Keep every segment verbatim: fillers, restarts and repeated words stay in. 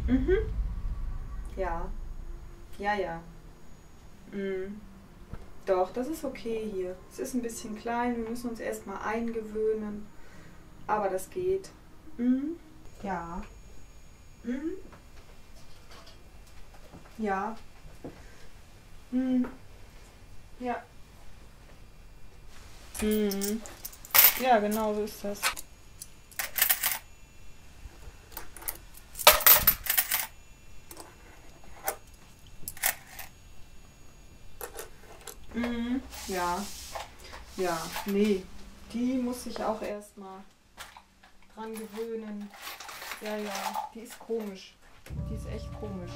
Mhm. Ja. Ja, ja. Mhm. Doch, das ist okay hier. Es ist ein bisschen klein, wir müssen uns erstmal eingewöhnen. Aber das geht. Mhm. Ja. Mhm. Ja. Mhm. Ja. Mhm. Ja, genau so ist das. Mhm. Ja. Ja. Nee. Die muss sich auch erstmal dran gewöhnen. Ja, ja. Die ist komisch. Die ist echt komisch.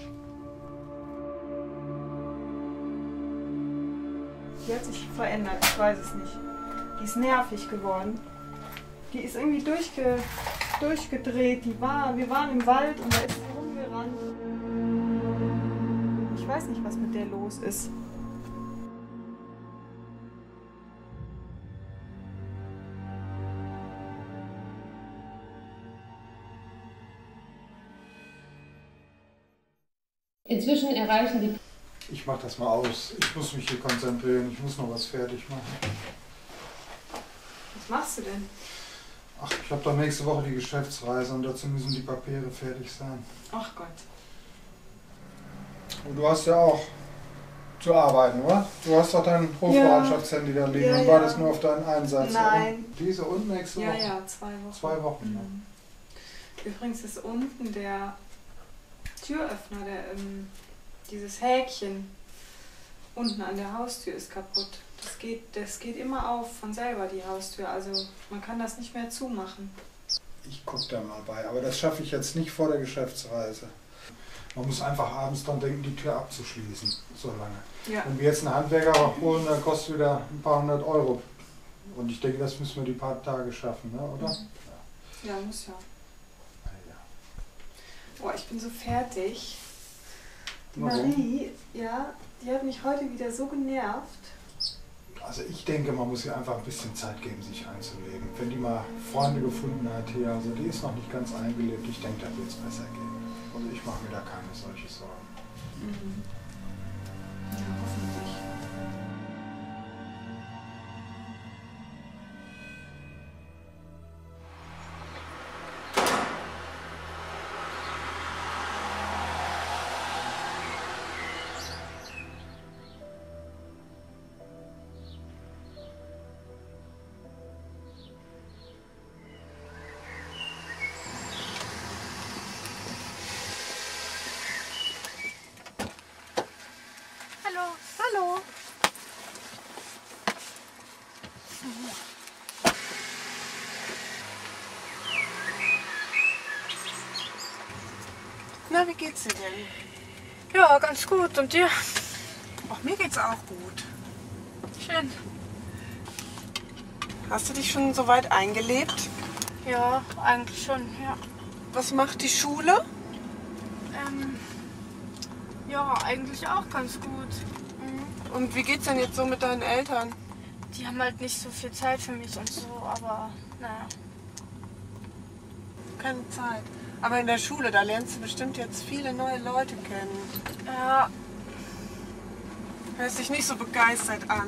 Die hat sich verändert, ich weiß es nicht. Die ist nervig geworden. Die ist irgendwie durchge, durchgedreht. Die war, wir waren im Wald und da ist sie rumgerannt. Ich weiß nicht, was mit der los ist. Inzwischen erreichen die... Ich mach das mal aus. Ich muss mich hier konzentrieren. Ich muss noch was fertig machen. Was machst du denn? Ach, ich habe doch nächste Woche die Geschäftsreise und dazu müssen die Papiere fertig sein. Ach Gott. Und du hast ja auch zu arbeiten, oder? Du hast doch dein Rufbereitschaftshandy da liegen Ja, und ja. wartest nur auf deinen Einsatz. Nein. Oder? Diese und nächste Woche? Ja, ja, zwei Wochen. Zwei Wochen, mhm. ja. Übrigens ist unten der Türöffner, der, ähm, dieses Häkchen unten an der Haustür ist kaputt. Das geht, das geht immer auf von selber, die Haustür. Also man kann das nicht mehr zumachen. Ich gucke da mal bei, aber das schaffe ich jetzt nicht vor der Geschäftsreise. Man muss einfach abends dran denken, die Tür abzuschließen, so lange. Ja. Wenn wir jetzt einen Handwerker holen, dann kostet wieder ein paar hundert Euro. Und ich denke, das müssen wir die paar Tage schaffen, ne? Oder? Mhm. Ja, muss ja. Ja. Boah, ich bin so fertig. Die Na so. Marie, ja, die hat mich heute wieder so genervt. Also ich denke, man muss ihr einfach ein bisschen Zeit geben, sich einzuleben. Wenn die mal Freunde gefunden hat hier, also die ist noch nicht ganz eingelebt, ich denke, da wird es besser gehen. Also ich mache mir da keine solche Sorgen. Mhm. Ja, hoffentlich. Hallo. Hallo. Na, wie geht's dir denn? Ja, ganz gut. Und dir? Auch mir geht's auch gut. Schön. Hast du dich schon so weit eingelebt? Ja, eigentlich schon, ja. Was macht die Schule? Ähm, ja, eigentlich auch ganz gut. Mhm. Und wie geht's denn jetzt so mit deinen Eltern? Die haben halt nicht so viel Zeit für mich und so, aber naja. Keine Zeit. Aber in der Schule, da lernst du bestimmt jetzt viele neue Leute kennen. Ja, Hörst dich nicht so begeistert an.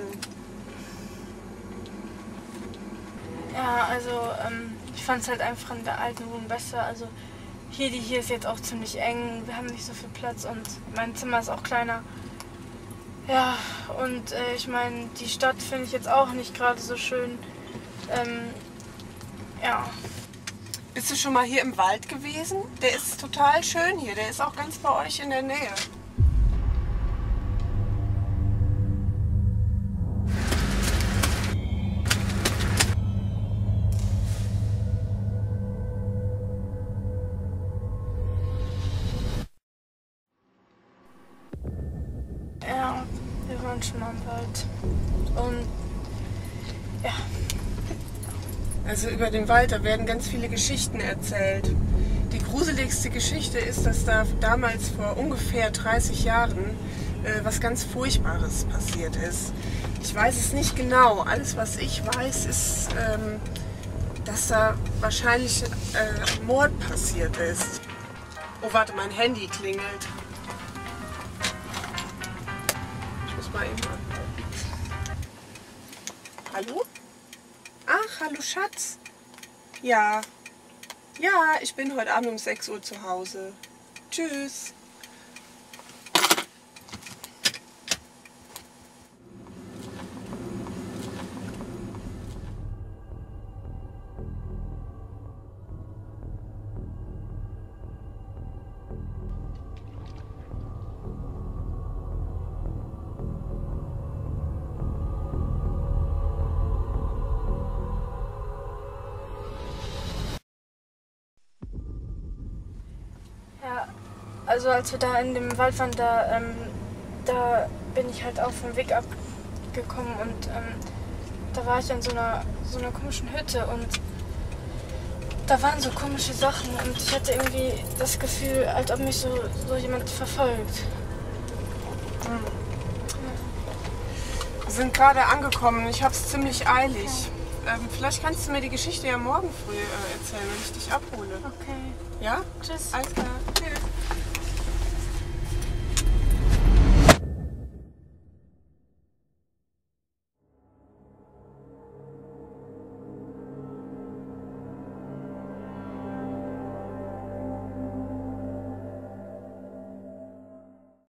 ja, also ähm, ich fand es halt einfach in der alten Wohnung besser. Also hier, die hier ist jetzt auch ziemlich eng. Wir haben nicht so viel Platz und mein Zimmer ist auch kleiner. Ja, und äh, ich meine, die Stadt finde ich jetzt auch nicht gerade so schön. Ähm, ja. Bist du schon mal hier im Wald gewesen? Der ist total schön hier. Der ist auch ganz bei euch in der Nähe. Ja, wir waren schon mal im Wald. Und ja, Also über den Wald, da werden ganz viele Geschichten erzählt. Die gruseligste Geschichte ist, dass da damals vor ungefähr dreißig Jahren äh, was ganz Furchtbares passiert ist. Ich weiß es nicht genau. Alles, was ich weiß, ist, ähm, dass da wahrscheinlich äh, Mord passiert ist. Oh, warte, mein Handy klingelt. Ich muss mal eben... Hallo? Ach, hallo Schatz. Ja. Ja, ich bin heute Abend um sechs Uhr zu Hause. Tschüss. Ja, also als wir da in dem Wald waren, da, ähm, da bin ich halt auch vom Weg abgekommen und ähm, da war ich an so einer, so einer komischen Hütte und da waren so komische Sachen und ich hatte irgendwie das Gefühl, als ob mich so, so jemand verfolgt. Hm. Wir sind gerade angekommen, ich habe es ziemlich eilig. Okay. Ähm, vielleicht kannst du mir die Geschichte ja morgen früh äh, erzählen, wenn ich dich abhole. Okay. Ja? Tschüss. Alles klar. Tschüss.